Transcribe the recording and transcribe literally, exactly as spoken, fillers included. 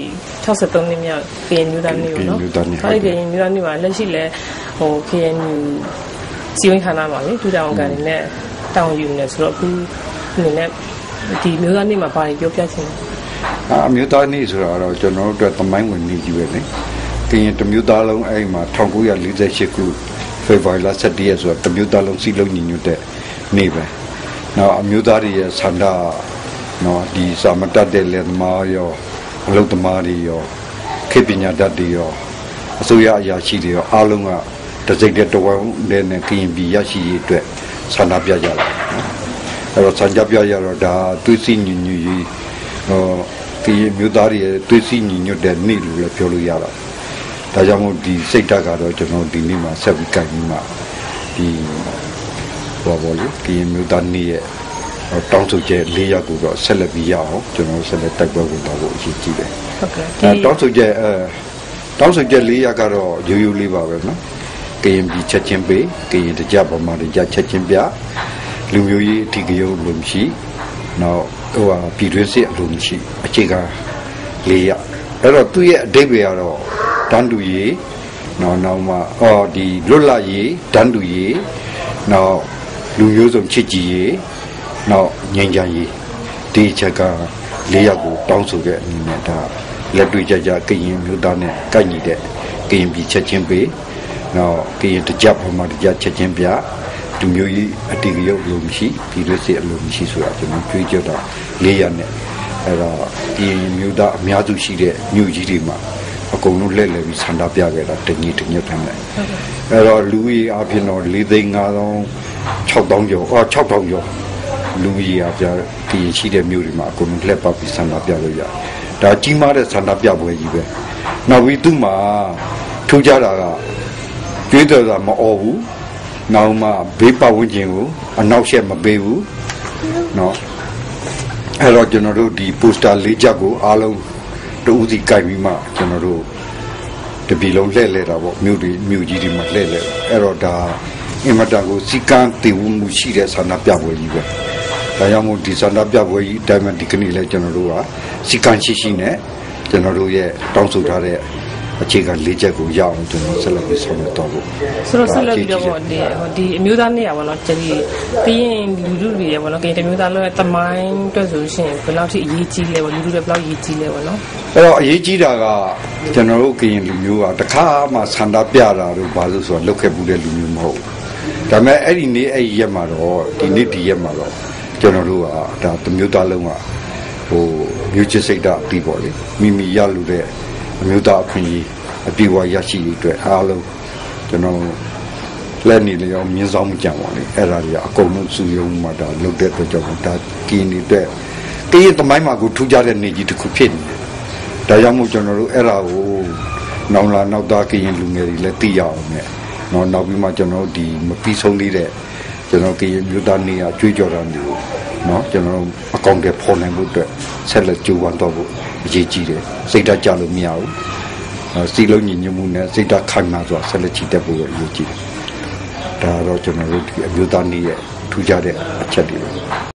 ၆၃နှစ်မြောက်ကရင်မျိုးသားမျိုးနော်အဲ့ဒီကရင်မျိုးသားမျိုးမှာလက်ရှိလဲဟို K N U စီဝင်ခန္ဓာမှာလေဒုတောင်ကန်နေနဲ့တောင်ယူနေဆိုတော့အခုအနေနဲ့ဒီမျိုးသားနေ့မှာဘာပြောပြချင်လဲအမျိုးသားနေ့ဆိုတာတော့ကျွန်တော်တို့အတွက်သမိုင်းဝင်နေ့ကြီးပဲလေကရင်တမျိုးသားလုံးအဲ့မှာ၁၉၄၈ခုဖေဖော်ဝါရီလ၁၁ရက်ဆိုတော့တမျိုးသားလုံးစီလုံးညီညွတ်တဲ့နေ့ပဲနောက်အမျိုးသားတွေရဲ့ဆန္ဒနော်ဒီစာမတတ်တဲ့လက်သမားရောအလုပ်သမားတွေရောခေပညာတတ်တွေရောအစိုးရအရာရှိတွေရောအားလုံးကတစိမ့်တဲ့တဝန်းနဲ့ကရင်ပြည်ရရှိရေးအတွက်ဆန္ဒပြကြတာအဲ့တော့ဆန္ဒပြရတော့ဒါသွေးစည်းညီညွတ်ရေးဟောကရင်မျိုးသားတွေရဲ့သွေးစည်းညီညွတ်တဲ့နေ့လို့လည်းပြောလို့ရတာဒါကြောင့်မို့ဒီစိတ်ဓာတ်ကတော့ကျွန်တော်ဒီနေ့မှာဆက်ပြီးကြိုက်ပြီးမှဒီဘောဘောလေးကရင်မျိုးသားနေ့ရဲ့တောင်းဆိုချက်၄ရပ်ကိုတော့ဆက်လက်ပြီးရအောင်ကျွန်တော်ဆက်လက်တိုက်ပွဲဝင်သွားဖို့အရေးကြီးတယ်ဟုတ်ကဲ့ဒီတောင်းဆိုချက်အဲတောင်းဆိုချက်၄ရပ်ကတော့ရိုးရိုးလေးပါပဲနော်ကရင်ပြည်ချက်ချင်းပေးကရင်တကြဗမာတကြချက်ချင်းပြလူမျိုးရေးအထီးကရုံးလုံးရှိနောက်ဟိုဟာပြည်တွင်းစစ်အလုံးရှိအခြေခံ၄ရပ်အဲ့တော့သူ့ရဲ့အဓိပ္ပာယ်ကတော့တန်းတူရေးနောက်နောက်မှဟောဒီလွတ်လပ်ရေးတန်းတူရေးနောက်လူမျိုးစုံချစ်ကြည်ရေးနောက်ငြိမ်းချမ်းရေးဒီချက်က၄ရပ်ကိုတောင်းဆိုတဲ့အနေနဲ့ဒါလက်တွေ့ကြကြကရင်မျိုးသားနဲ့ကိုက်ညီတဲ့ကရင်ပြည်ချက်ချင်းပေးနောက်ကရင်တကြဗမာတကြချက်ချင်းပြလူမျိုးရေးအတီးရုပ်လုံးရှိပြည်တွင်းစစ်အလုံးရှိဆိုတာကျွန်တော်ကြွေးကြော်တာ၄ရပ်နဲ့အဲ့တော့ဒီမျိုးသားအများစုရှိတဲ့မြို့ကြီးတွေမှာအကုန်လုံးလက်လည်ပြီးဆန္ဒပြခဲ့တာတညီတညွတ်တယ်အဲ့တော့လူကြီးအပြင်တော့၄သိန်း၅သောင်း၆သောင်းကျော်အော်၆ထောင်ကျော်လူကြီးအပြဒီရှိတဲ့မြို့တွေမှာအကုန်လုံးလက်ပတ်ပြီးဆန္ဒပြလို့ရဒါကြီးမားတဲ့ဆန္ဒပြပွဲကြီးပဲနောက်ပြီးသူ့မှာထူးခြားတာကကျွေးတော်တာမအော်ဘူးနောက်မှဘေးပတ်ဝန်းကျင်ကိုအနောက်ရှက်မပေးဘူးเนาะအဲ့တော့ကျွန်တော်တို့ဒီပိုစတာလေးချက်ကိုအားလုံးတူဦးစီကိုက်ပြီးမှကျွန်တော်တို့တပီလုံးလှည့်လဲတာပေါ့မြို့တွေမြို့ကြီးတွေမှာလှည့်လဲအဲ့တော့ဒါအင်မတန်ကိုစီကံတည်ဝမှုရှိတဲ့ဆန္ဒပြပွဲကြီးပဲဒါကြောင့်မို့ဒီဆန္ဒပြပွဲကြီးတိုင်းမှာဒီကနေ့လဲကျွန်တော်တို့ကစီကံရှိရှိနဲ့ကျွန်တော်တို့ရဲ့တောင်းဆိုထားတဲ့အခြေခံ၄ချက်ကိုရအောင်ကျွန်တော်ဆက်လက်ပြီးဆောင်ရွက်တော့ဖို့ဆိုတော့ဆက်လက်ပြီးတော့ဒီဒီအမျိုးသားနေရပါတော့ဒီကရင်လူလူတွေရပါတော့ကရင်တမျိုးသားလုံးရဲ့တမိုင်းအတွက်ဆိုရှင်ဘယ်လောက်ထိအရေးကြီးလဲပေါ့လူလူတွေဘယ်လောက်အရေးကြီးလဲပေါ့နော်အဲ့တော့အရေးကြီးတာကကျွန်တော်တို့ကရင်လူမျိုးကတခါမှဆန္ဒပြတာတို့ဘာလို့ဆိုတော့လုပ်ခဲ့မှုတဲ့လူမျိုးမဟုတ်ဘူးဒါပေမဲ့အဲ့ဒီနေ့အဲ့ဒီရက်မှာတော့ဒီနေ့ဒီရက်မှာတော့ကျွန်တော်တို့ကဒါတမျိုးသားလုံးကဟိုမျိုးချစ်စိတ်ဓာတ်ပြီးပေါ့လေမိမိရလို့တဲ့အမျိုးသားအခွင့်အရေးအပြည့်အဝရရှိရေးအတွက်အားလုံးကျွန်တော်လက်နေလျောင်းမြင်းဆောင်မှုကြံပါလေအဲ့ဒါတွေကအကုန်လုံးစုယုံမှဒါလုပ်တဲ့အတွက်ကြောင့်ဒါကင်းနေတဲ့ကရင်သမိုင်းမှာကိုထူးခြားတဲ့နေကြီးတစ်ခုဖြစ်နေတယ်ဒါကြောင့်မို့ကျွန်တော်တို့အဲ့ဒါကိုနောင်လာနောက်သားကရင်လူငယ်တွေလည်းသိရအောင်နဲ့နော်နောက်ပြီးမှကျွန်တော်ဒီမပြီးဆုံးသေးတဲ့ကျွန်တော်ကရင်မျိုးသားနေရာကြွေးကြော်တာမျိုးနော်ကျွန်တော်အကောင့်တွေပေါ်နိုင်ဖို့အတွက်ဆက်လက်ကြိုးပမ်းတော့ဖို့အရေးကြီးတယ်စိတ်ဓာတ်ကြလို့မရဘူးစီလုံးညီညွတ်မှုနဲ့စိတ်ဓာတ်ခိုင်မာစွာဆက်လက်ချီတက်ဖို့အရေးကြီးတယ်ဒါတော့ကျွန်တော်တို့ဒီအမျိုးသားနေရဲ့ထူးခြားတဲ့အချက်တွေ